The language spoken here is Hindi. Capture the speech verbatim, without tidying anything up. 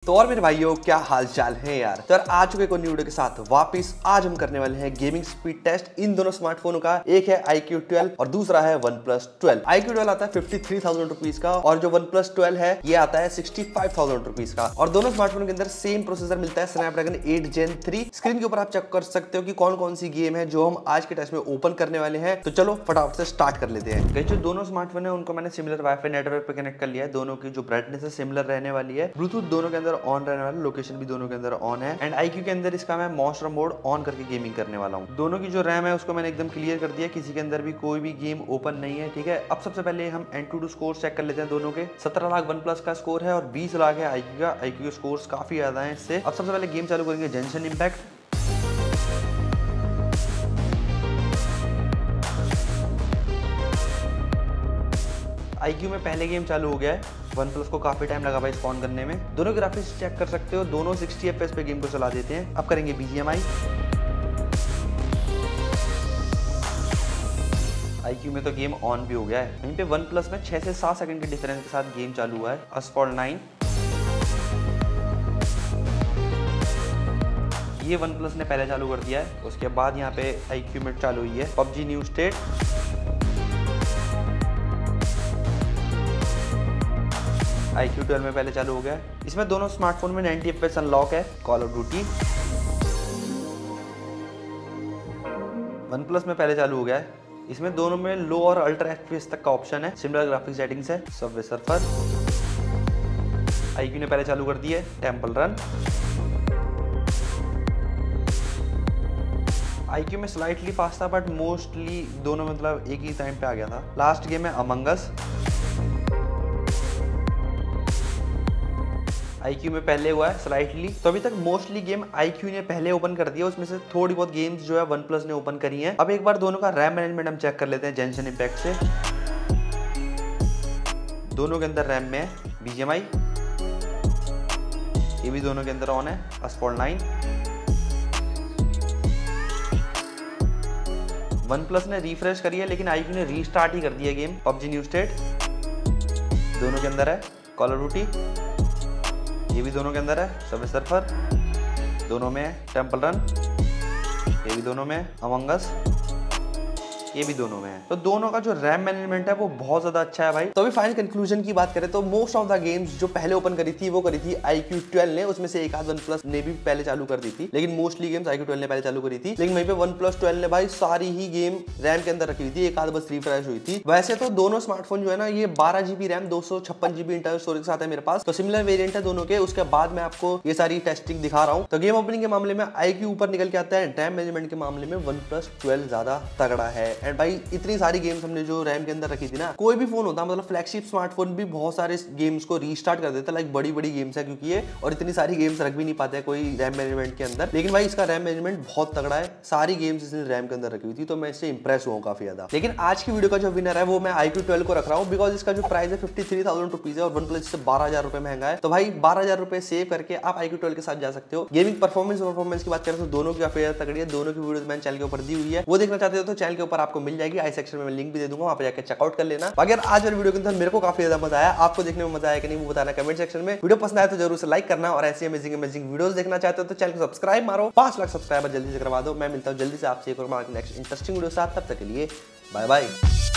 तो और मेरे भाइयों क्या हाल चाल है यार। तो यार आ चुके एक न्यू वीडियो के साथ वापस। आज हम करने वाले हैं गेमिंग स्पीड टेस्ट इन दोनों स्मार्टफोनों का। एक है आई क्यू ट्वेल्व और दूसरा है one plus twelve. IQOO twelve आता है फिफ्टी थ्री थाउजेंड रुपीज का और जो वन प्लस ट्वेल्व है ये आता है सिक्सटी फाइव थाउजेंड रुपीज का। और दोनों स्मार्टफोन के अंदर सेम प्रोसेसर मिलता है Snapdragon eight gen three. Screen के ऊपर आप चेक कर सकते हो कि कौन कौन सी गेम है जो हम आज के टेस्ट में ओपन करने वाले हैं। तो चलो फटाफट से स्टार्ट कर लेते हैं। जो दोनों स्मार्टफोन है उनको मैंने सिमिलर वाईफाई नेटवर्क पे कनेक्ट कर लिया है। दोनों की जो ब्राइटनेस है सिमिलर रहने वाली है। ब्लूटूथ दोनों के अंदर ऑन रहने वाला, लोकेशन भी दोनों के अंदर ऑन है। एंड आईक्यू के अंदर इसका मैं मॉन्स्टर मोड ऑन करके गेमिंग करने वाला हूँ। दोनों की जो रैम है उसको मैंने एकदम क्लियर कर दिया, किसी के अंदर भी कोई भी गेम ओपन नहीं है। ठीक है, अब सबसे पहले हम AnTuTu score check कर लेते हैं। दोनों के सत्रह लाख वन प्लस का स्कोर है और बीस लाख है आईक्यू का। आईक्यू के स्कोर काफी ज्यादा है इससे। अब सबसे पहले गेम चालू करेंगे जेंशन इम्पैक्ट। आईक्यू में पहले गेम चालू हो गया है। वन प्लस को काफी टाइम लगा भाई स्पॉन करने में। दोनों ग्राफिक्स चेक कर सकते हो, दोनों सिक्सटी एफ पी एस पे गेम को चला देते हैं। अब करेंगे B G M I. IQOO में तो गेम ऑन भी हो गया है। वहीं पे वन प्लस में छह से सात सेकंड के डिफरेंस के साथ गेम चालू हुआ है। असफॉल्ट नाइन ये वन प्लस ने पहले चालू कर दिया है। उसके बाद यहाँ पे आईक्यू में चालू हुई है PUBG new state. IQOO twelve में पहले चालू हो गया है। इसमें दोनों स्मार्टफोन में ninety F P S unlock है। Call of Duty OnePlus में पहले चालू हो गया है। इसमें दोनों में लो और अल्ट्रा एफ पी एस तक का ऑप्शन है। सिमिलर ग्राफिक्स सेटिंग्स है। सबवे सर्फर आईक्यू ने पहले चालू कर दी है। टेंपल रन आईक्यू में स्लाइटली फास्ट था बट मोस्टली दोनों मतलब एक ही टाइम पे आ गया था। लास्ट गेम है अमंग अस। आईक्यू में पहले हुआ है स्लाइटली। तो अभी तक मोस्टली गेम आईक्यू ने पहले ओपन कर दिया। उसमें से थोड़ी बहुत गेम्स जो है वन प्लस ने ओपन करी हैं। अब एक बार दोनों का रैम मैनेजमेंट हम चेक कर लेते हैं जेंशन इम्पैक्ट से। दोनों के अंदर रैम में है बी जी एम आई, ये भी दोनों के अंदर ऑन है। असफॉल्ट नाइन वन प्लस ने रिफ्रेश करी है लेकिन आईक्यू ने रीस्टार्ट ही कर दिया गेम। पबजी न्यू स्टेट दोनों के अंदर है। कॉल ऑफ ड्यूटी ये भी दोनों के अंदर है। सबवे सर्फर दोनों में है। टेंपल रन ये भी दोनों में है। अमंग अस ये भी दोनों में है। तो दोनों का जो रैम मैनेजमेंट है वो बहुत ज्यादा अच्छा है भाई। तो अभी फाइनल कंक्लूजन की बात करें तो मोस्ट ऑफ द गेम्स जो पहले ओपन करी थी वो करी थी आईक्यू ट्वेल्व ने। उसमें से एक आध वन प्लस ने भी पहले चालू कर दी थी, लेकिन मोस्टली गेम्स आईक्यू ट्वेल्व ने पहले चालू करी थी। लेकिन वहीं पे वन प्लस ट्वेल्व ने भाई सारी ही गेम रैम के अंदर रखी हुई थी, एक आध बस रिफ्रेश हुई थी। वैसे तो दोनों स्मार्टफोन जो है ना ये बारह जीबी रैम दो सौ छप्पन जीबी इंटरनल स्टोरेज के साथ है मेरे पास। तो सिमिलर वेरियंट है दोनों के। उसके बाद मैं आपको ये सारी टेस्टिंग दिखा रहा हूँ। तो गेम ओपनिंग के मामले में आईक्यू ऊपर निकल के आता है। रैम मैनेजमेंट के मामले में वन प्लस ट्वेल्व ज्यादा तगड़ा है। एंड भाई इतनी सारी गेम्स हमने जो रैम के अंदर रखी थी ना, कोई भी फोन होता मतलब फ्लैगशिप स्मार्टफोन भी बहुत सारे गेम्स को रीस्टार्ट कर देता। लाइक बड़ी बड़ी गेम्स है क्योंकि ये, और इतनी सारी गेम्स रख भी नहीं पाते कोई रैम मैनेजमेंट के अंदर। लेकिन भाई इसका रैम मैनेजमेंट बहुत तगड़ा है। सारी गेम्स इसने रैम के अंदर रखी हुई थी, तो मैं इससे इंप्रेस हुआ काफी ज्यादा। लेकिन आज की वीडियो का जो विनर है वो मैं आईक्यू ट्वेल्व को रख रहा हूँ, बिकॉज इसका जो प्राइस है फिफ्टी थ्री थाउजेंड रुपीज है और वन प्लस से बारह हजार रुपए महंगा है। तो भाई बारह हजार रुपए सेव करके आप आईक्यू ट्वेल्व के साथ जा सकते हो। गेमिंग परफॉर्मेंस परफॉर्मेंस की बात करें तो दोनों की काफी ज्यादा तगड़ी है। दोनों की वीडियो मैंने चैनल के ऊपर दी हुई है, वो देखना चाहते हो तो चैनल के ऊपर आपको मिल जाएगी। आई सेक्शन में लिंक भी दे दूंगा, वहां पे जाकर चेकआउट कर लेना। अगर आज वाली वीडियो के अंदर मेरे को काफी ज्यादा मजा आया, आपको देखने में मजा आया कि नहीं वो बताना कमेंट सेक्शन में। वीडियो पसंद आया तो जरूर से लाइक करना और ऐसी अमेजिंग अमेजिंग वीडियोस देखना चाहते हो तो चैनल को सब्सक्राइब मारो। पांच लाख सब्सक्राइबर जल्दी से करवा दो। मैं मिलता हूं जल्दी से आपसे एक और नेक्स्ट इंटरेस्टिंग वीडियो साथ। तब तक के लिए बाय बाय।